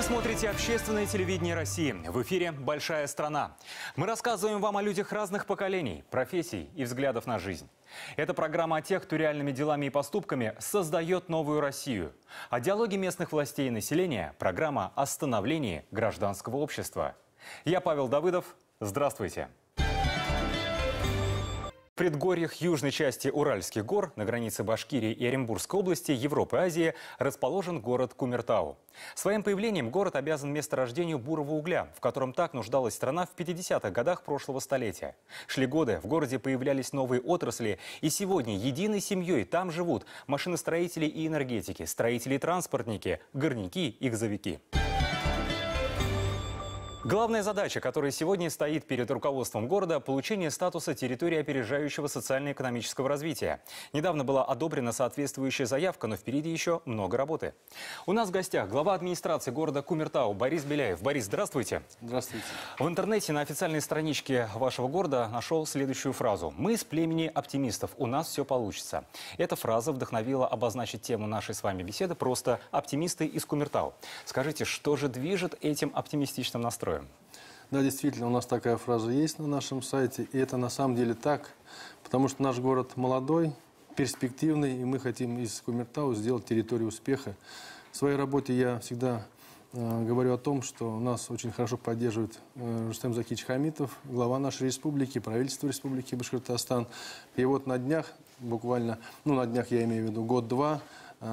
Вы смотрите общественное телевидение России. В эфире «Большая страна». Мы рассказываем вам о людях разных поколений, профессий и взглядов на жизнь. Это программа о тех, кто реальными делами и поступками создает новую Россию. О диалоге местных властей и населения – программа о становлении гражданского общества. Я Павел Давыдов. Здравствуйте. В предгорьях южной части Уральских гор, на границе Башкирии и Оренбургской области, Европы и Азии, расположен город Кумертау. Своим появлением город обязан месторождению бурого угля, в котором так нуждалась страна в 50-х годах прошлого столетия. Шли годы, в городе появлялись новые отрасли, и сегодня единой семьей там живут машиностроители и энергетики, строители и транспортники, горняки и газовики. Главная задача, которая сегодня стоит перед руководством города – получение статуса территории опережающего социально-экономического развития. Недавно была одобрена соответствующая заявка, но впереди еще много работы. У нас в гостях глава администрации города Кумертау Борис Беляев. Борис, здравствуйте. Здравствуйте. В интернете на официальной страничке вашего города нашел следующую фразу: «Мы из племени оптимистов, у нас все получится». Эта фраза вдохновила обозначить тему нашей с вами беседы просто «Оптимисты из Кумертау». Скажите, что же движет этим оптимистичным настроем? Да, действительно, у нас такая фраза есть на нашем сайте, и это на самом деле так, потому что наш город молодой, перспективный, и мы хотим из Кумертау сделать территорию успеха. В своей работе я всегда говорю о том, что нас очень хорошо поддерживает Рустем Закич Хамитов, глава нашей республики, правительство республики Башкортостан. И вот на днях, буквально, на днях я имею в виду год-два,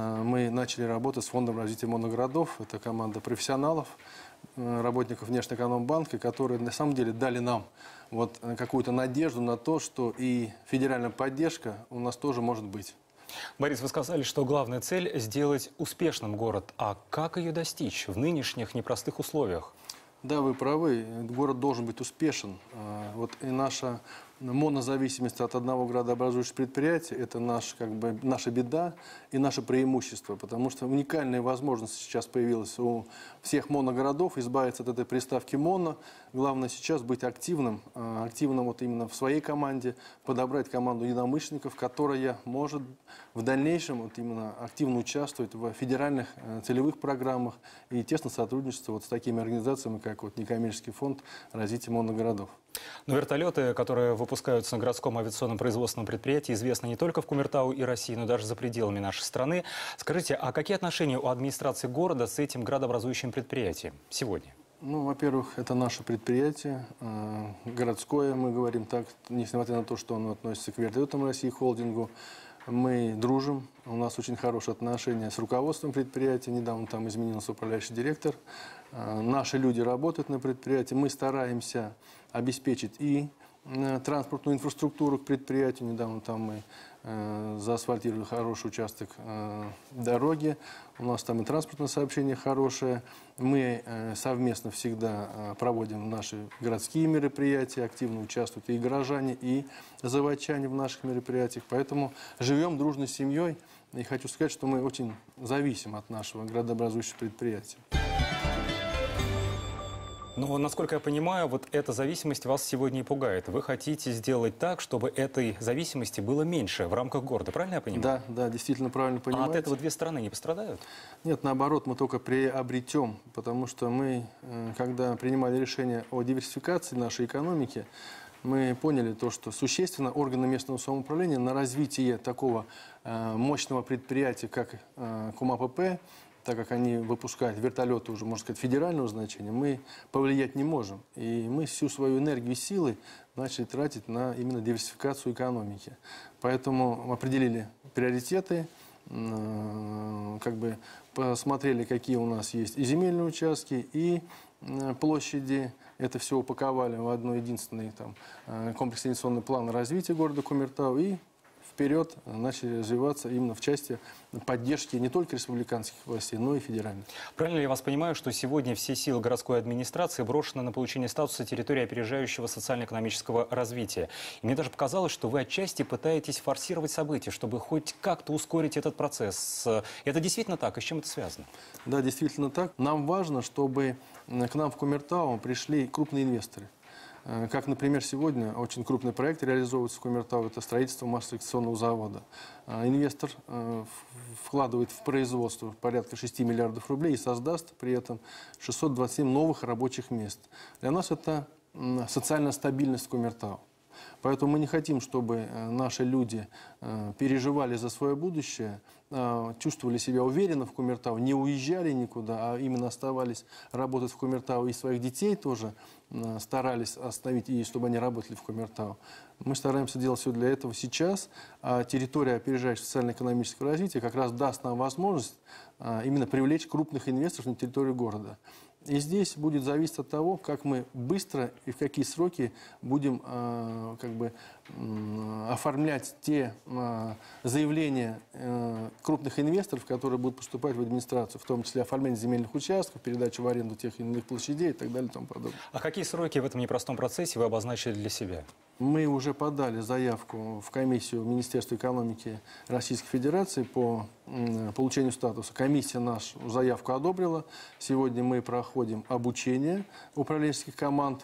мы начали работать с Фондом развития моногородов. Это команда профессионалов, работников Внешнеэкономбанка, которые на самом деле дали нам какую-то надежду на то, что и федеральная поддержка у нас тоже может быть. Борис, вы сказали, что главная цель – сделать успешным город. А как ее достичь в нынешних непростых условиях? Да, вы правы. Город должен быть успешен. И наша монозависимость от одного градообразующего предприятия – это наша беда и наше преимущество, потому что уникальная возможность сейчас появилась у всех моногородов избавиться от этой приставки «моно». Главное сейчас быть активным именно в своей команде, подобрать команду единомышленников, которая может в дальнейшем именно активно участвовать в федеральных целевых программах и тесно сотрудничать с такими организациями, как Некоммерческий фонд развития моногородов. Но вертолеты, которые выпускаются на городском авиационном производственном предприятии, известны не только в Кумертау и России, но даже за пределами нашей страны. Скажите, а какие отношения у администрации города с этим градообразующим предприятием сегодня? Во-первых, это наше предприятие, городское, мы говорим так, несмотря на то, что оно относится к Вертолетам России холдингу. Мы дружим, у нас очень хорошие отношения с руководством предприятия, недавно там изменился управляющий директор. Наши люди работают на предприятии, мы стараемся обеспечить и транспортную инфраструктуру к предприятию. Недавно там мы заасфальтировали хороший участок дороги, у нас там и транспортное сообщение хорошее. Мы совместно всегда проводим наши городские мероприятия, активно участвуют и горожане, и заводчане в наших мероприятиях. Поэтому живем дружной семьей, и хочу сказать, что мы очень зависим от нашего градообразующего предприятия. Но, насколько я понимаю, эта зависимость вас сегодня и пугает. Вы хотите сделать так, чтобы этой зависимости было меньше в рамках города. Правильно я понимаю? Да, действительно правильно понимаете. А от этого две стороны не пострадают? Нет, наоборот, мы только приобретем, потому что мы, когда принимали решение о диверсификации нашей экономики, мы поняли то, что существенно органы местного самоуправления на развитие такого мощного предприятия, как КумАПП, так как они выпускают вертолеты уже, можно сказать, федерального значения, мы повлиять не можем. И мы всю свою энергию и силы начали тратить на именно диверсификацию экономики. Поэтому определили приоритеты, посмотрели, какие у нас есть и земельные участки, и площади. Это все упаковали в одно единственный комплексный инвестиционный план развития города Кумертау и вперед начали развиваться именно в части поддержки не только республиканских властей, но и федеральных. Правильно ли я вас понимаю, что сегодня все силы городской администрации брошены на получение статуса территории опережающего социально-экономического развития? И мне даже показалось, что вы отчасти пытаетесь форсировать события, чтобы хоть как-то ускорить этот процесс. Это действительно так? И с чем это связано? Да, действительно так. Нам важно, чтобы к нам в Кумертау пришли крупные инвесторы. Как, например, сегодня очень крупный проект реализовывается в Кумертау, это строительство маслосекционного завода. Инвестор вкладывает в производство порядка 6 миллиардов рублей и создаст при этом 627 новых рабочих мест. Для нас это социальная стабильность Кумертау. Поэтому мы не хотим, чтобы наши люди переживали за свое будущее, чувствовали себя уверенно в Кумертау, не уезжали никуда, а именно оставались работать в Кумертау, и своих детей тоже старались остановить, и чтобы они работали в Кумертау. Мы стараемся делать все для этого сейчас, а территория опережающего социально-экономического развития как раз даст нам возможность именно привлечь крупных инвесторов на территорию города. И здесь будет зависеть от того, как мы быстро и в какие сроки будем оформлять те заявления крупных инвесторов, которые будут поступать в администрацию, в том числе оформление земельных участков, передачу в аренду тех или иных площадей и так далее и тому подобное. А какие сроки в этом непростом процессе вы обозначили для себя? Мы уже подали заявку в комиссию Министерства экономики Российской Федерации по получению статуса. Комиссия нашу заявку одобрила. Сегодня мы проходим обучение управленческих команд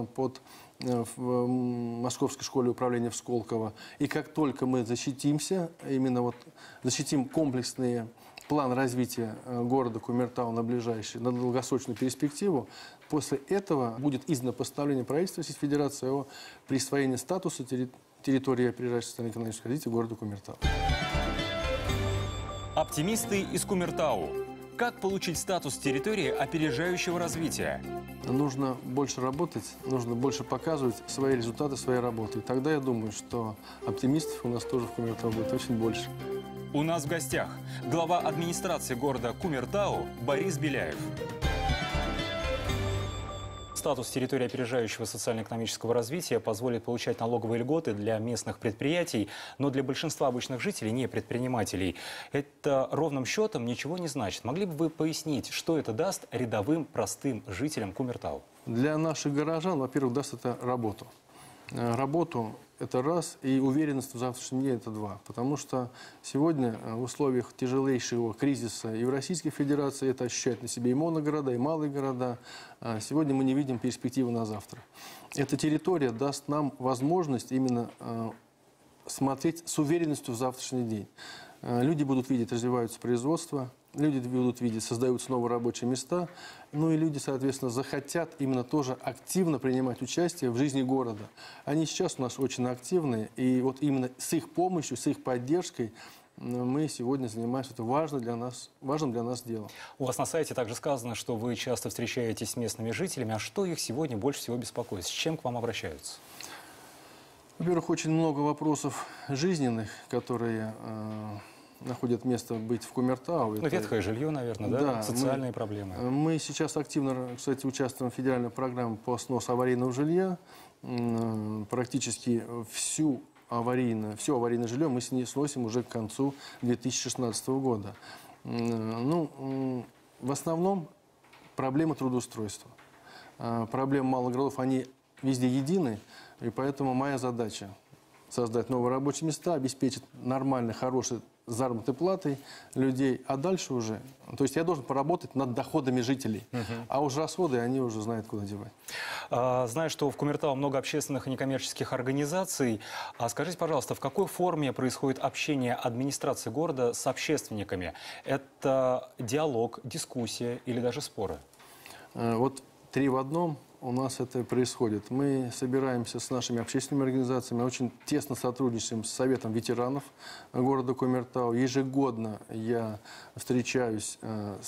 в Московской школе управления в Сколково. И как только мы защитимся, защитим комплексный план развития города Кумертау на долгосрочную перспективу, после этого будет издано постановление правительства Российской Федерации о присвоении статуса территории опережающего социально-экономического развития города Кумертау. Оптимисты из Кумертау. Как получить статус территории опережающего развития? Нужно больше работать, нужно больше показывать свои результаты, своей работы. И тогда я думаю, что оптимистов у нас тоже в Кумертау будет очень больше. У нас в гостях глава администрации города Кумертау Борис Беляев. Статус территории опережающего социально-экономического развития позволит получать налоговые льготы для местных предприятий, но для большинства обычных жителей, не предпринимателей, это ровным счетом ничего не значит. Могли бы вы пояснить, что это даст рядовым простым жителям Кумертау? Для наших горожан, во-первых, даст это работу. Работу – это раз, и уверенность в завтрашнем дне – это два. Потому что сегодня в условиях тяжелейшего кризиса и в Российской Федерации это ощущают на себе и моногорода, и малые города. Сегодня мы не видим перспективы на завтра. Эта территория даст нам возможность именно смотреть с уверенностью в завтрашний день. Люди будут видеть, развиваются производства, люди будут видеть, создаются новые рабочие места, ну и люди, соответственно, захотят именно тоже активно принимать участие в жизни города. Они сейчас у нас очень активные, и вот именно с их помощью, с их поддержкой мы сегодня занимаемся это важным для нас делом. У вас на сайте также сказано, что вы часто встречаетесь с местными жителями. А что их сегодня больше всего беспокоит? С чем к вам обращаются? Во-первых, очень много вопросов жизненных, которые находят место быть в Кумертау. Ну, ветхое жилье, наверное, да? Да, социальные проблемы. Мы сейчас активно, кстати, участвуем в федеральной программе по сносу аварийного жилья. Практически все аварийное жилье мы сносим уже к концу 2016 года. Ну, в основном проблемы трудоустройства. Проблемы малых городов, они везде едины, и поэтому моя задача создать новые рабочие места, обеспечить нормальной, хорошей заработной платой людей, а дальше уже, то есть я должен поработать над доходами жителей, а уже расходы они уже знают, куда девать. Знаю, что в Кумертау много общественных и некоммерческих организаций. Скажите, пожалуйста, в какой форме происходит общение администрации города с общественниками? Это диалог, дискуссия или даже споры? Вот 3 в одном. У нас это происходит. Мы собираемся с нашими общественными организациями, очень тесно сотрудничаем с Советом ветеранов города Кумертау. Ежегодно я встречаюсь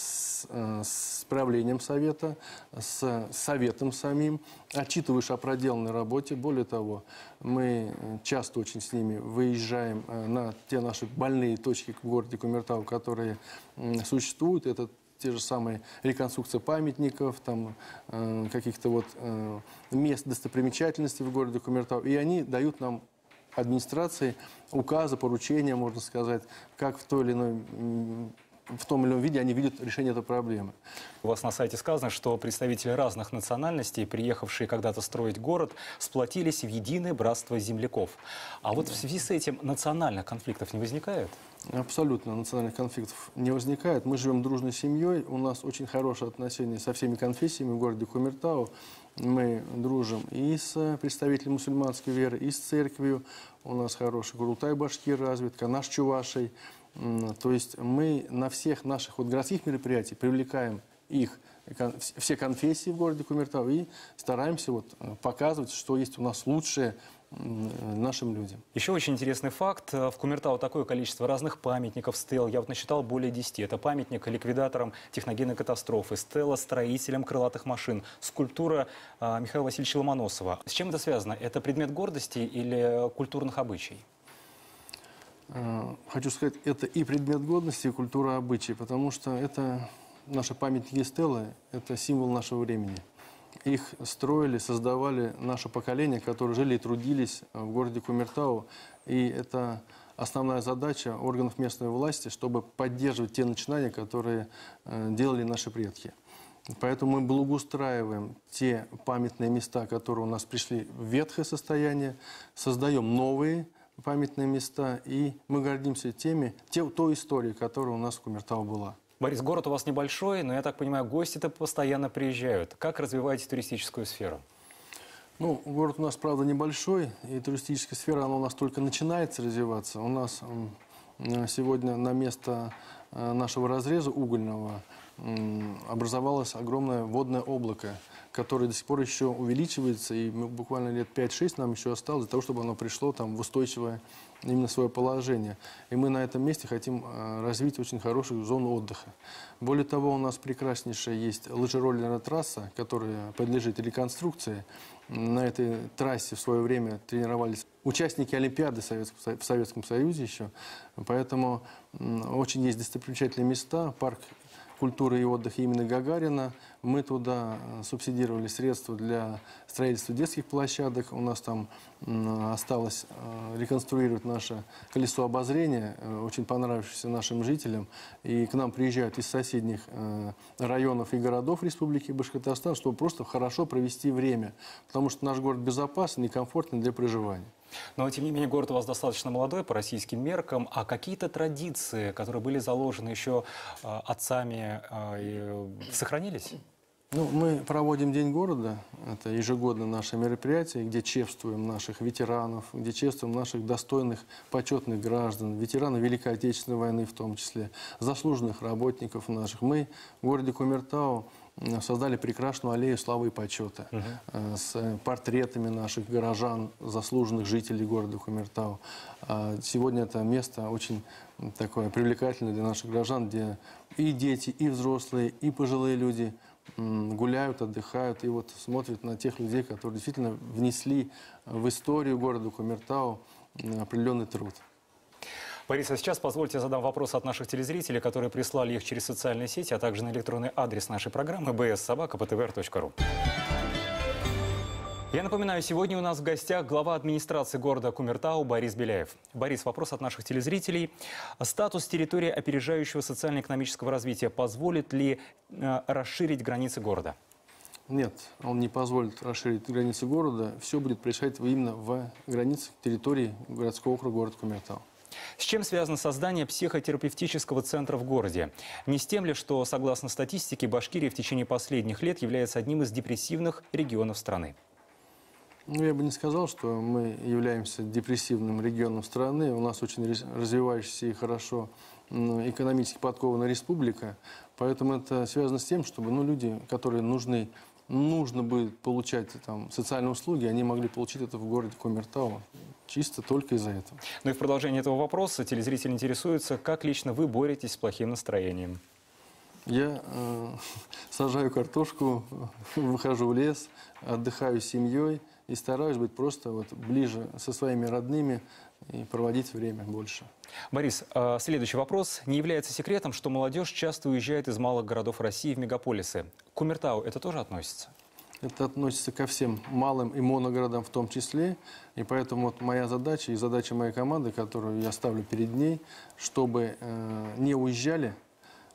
с правлением Совета, с Советом самим, отчитываюсь о проделанной работе. Более того, мы часто очень с ними выезжаем на те наши больные точки в городе Кумертау, которые существуют. Это те же самые реконструкция памятников, там, каких-то мест достопримечательностей в городе Кумертау. И они дают нам, администрации, указы, поручения, можно сказать, как в той или иной в том или ином виде они видят решение этой проблемы. У вас на сайте сказано, что представители разных национальностей, приехавшие когда-то строить город, сплотились в единое братство земляков. А вот в связи с этим национальных конфликтов не возникает? Абсолютно национальных конфликтов не возникает. Мы живем дружной семьей, у нас очень хорошие отношения со всеми конфессиями в городе Кумертау. Мы дружим и с представителями мусульманской веры, и с церковью. У нас хороший Курултай-Башкир развит, Канаш Чувашей. То есть мы на всех наших городских мероприятиях привлекаем их, все конфессии в городе Кумертау и стараемся показывать, что есть у нас лучшее нашим людям. Еще очень интересный факт. В Кумертау такое количество разных памятников, стел. Я насчитал более 10. Это памятник ликвидаторам техногенной катастрофы, стела строителям крылатых машин, скульптура Михаила Васильевича Ломоносова. С чем это связано? Это предмет гордости или культурных обычаев? Хочу сказать, это и предмет годности, и культура обычаи, потому что это наши памятники и стелы, это символ нашего времени. Их строили, создавали наше поколение, которые жили и трудились в городе Кумертау. И это основная задача органов местной власти, чтобы поддерживать те начинания, которые делали наши предки. Поэтому мы благоустраиваем те памятные места, которые у нас пришли в ветхое состояние, создаем новые памятные места, и мы гордимся той историей, которая у нас в Кумертау была. Борис, город у вас небольшой, но, я так понимаю, гости-то постоянно приезжают. Как развиваете туристическую сферу? Ну, город у нас, правда, небольшой, и туристическая сфера, она у нас только начинается развиваться. У нас сегодня на место нашего разреза угольного образовалось огромное водное облако, которое до сих пор еще увеличивается, и буквально лет 5-6 нам еще осталось для того, чтобы оно пришло там в устойчивое именно свое положение. И мы на этом месте хотим развить очень хорошую зону отдыха. Более того, у нас прекраснейшая есть лыжероллерная трасса, которая подлежит реконструкции. На этой трассе в свое время тренировались участники Олимпиады в Советском Союзе еще. Поэтому очень есть достопримечательные места. Парк культуры и отдыха имени Гагарина. Мы туда субсидировали средства для строительства детских площадок. У нас там осталось реконструировать наше колесо обозрения, очень понравившееся нашим жителям. И к нам приезжают из соседних районов и городов Республики Башкортостан, чтобы просто хорошо провести время. Потому что наш город безопасен и комфортный для проживания. Но, тем не менее, город у вас достаточно молодой по российским меркам. А какие-то традиции, которые были заложены еще отцами, сохранились? Ну, мы проводим День города. Это ежегодно наше мероприятие, где чествуем наших ветеранов, где чествуем наших достойных, почетных граждан, ветеранов Великой Отечественной войны в том числе, заслуженных работников наших. Мы в городе Кумертау создали прекрасную аллею славы и почета с портретами наших горожан, заслуженных жителей города Кумертау. Сегодня это место очень такое привлекательное для наших граждан, где и дети, и взрослые, и пожилые люди гуляют, отдыхают и вот смотрят на тех людей, которые действительно внесли в историю города Кумертау определенный труд. Борис, а сейчас позвольте я задам вопрос от наших телезрителей, которые прислали их через социальные сети, а также на электронный адрес нашей программы bs@ptvr.ru. Я напоминаю, сегодня у нас в гостях глава администрации города Кумертау Борис Беляев. Борис, вопрос от наших телезрителей. Статус территории опережающего социально-экономического развития позволит ли расширить границы города? Нет, он не позволит расширить границы города. Все будет происходить именно в границах территории городского округа города Кумертау. С чем связано создание психотерапевтического центра в городе? Не с тем ли, что, согласно статистике, Башкирия в течение последних лет является одним из депрессивных регионов страны? Ну, я бы не сказал, что мы являемся депрессивным регионом страны. У нас очень развивающаяся и хорошо экономически подкованная республика. Поэтому это связано с тем, чтобы люди, которые нужно будет получать там социальные услуги, они могли получить это в городе Кумертау. Чисто только из-за этого. Ну и в продолжение этого вопроса телезритель интересуется, как лично вы боретесь с плохим настроением? Я сажаю картошку, выхожу в лес, отдыхаю с семьей и стараюсь быть просто ближе со своими родными и проводить время больше. Борис, следующий вопрос. Не является секретом, что молодежь часто уезжает из малых городов России в мегаполисы. К Кумертау это тоже относится? Это относится ко всем малым и моногородам в том числе. И поэтому моя задача и задача моей команды, которую я ставлю перед ней, чтобы не уезжали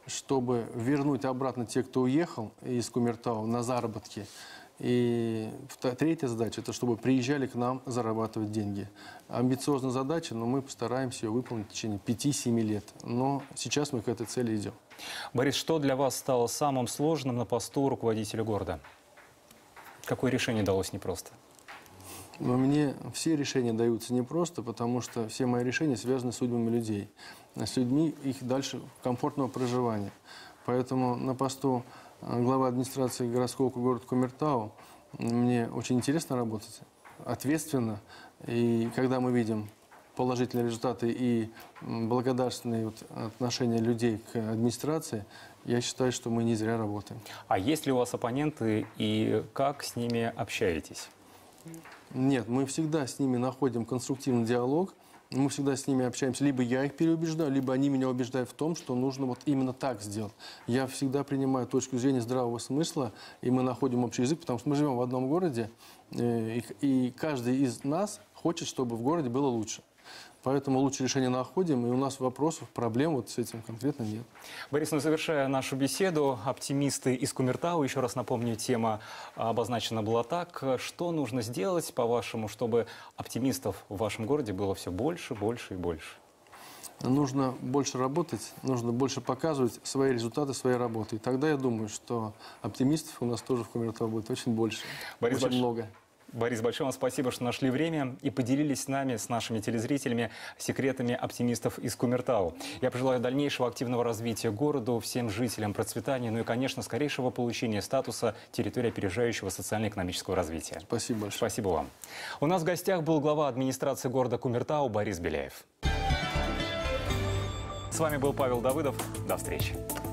чтобы вернуть обратно тех, кто уехал из Кумертау на заработки. И третья задача – это чтобы приезжали к нам зарабатывать деньги. Амбициозная задача, но мы постараемся ее выполнить в течение 5-7 лет. Но сейчас мы к этой цели идем. Борис, что для вас стало самым сложным на посту руководителя города? Какое решение далось непросто? Но мне все решения даются непросто, потому что все мои решения связаны с судьбами людей. С людьми их дальше комфортного проживания. Поэтому на посту главы администрации городского города Кумертау мне очень интересно работать, ответственно. И когда мы видим положительные результаты и благодарственные отношения людей к администрации, я считаю, что мы не зря работаем. А есть ли у вас оппоненты и как с ними общаетесь? Нет, мы всегда с ними находим конструктивный диалог. Мы всегда с ними общаемся. Либо я их переубеждаю, либо они меня убеждают в том, что нужно вот именно так сделать. Я всегда принимаю точку зрения здравого смысла, и мы находим общий язык, потому что мы живем в одном городе, и каждый из нас хочет, чтобы в городе было лучше. Поэтому лучшее решение находим, и у нас вопросов, проблем вот с этим конкретно нет. Борис, ну, завершая нашу беседу, оптимисты из Кумертау, еще раз напомню, тема обозначена была так. Что нужно сделать, по-вашему, чтобы оптимистов в вашем городе было все больше, больше и больше? Нужно больше работать, нужно больше показывать свои результаты, своей работы. И тогда я думаю, что оптимистов у нас тоже в Кумертау будет очень больше, очень много. Борис, большое вам спасибо, что нашли время и поделились с нами, с нашими телезрителями, секретами оптимистов из Кумертау. Я пожелаю дальнейшего активного развития городу, всем жителям процветания, ну и, конечно, скорейшего получения статуса территории опережающего социально-экономического развития. Спасибо большое. Спасибо вам. У нас в гостях был глава администрации города Кумертау Борис Беляев. С вами был Павел Давыдов. До встречи.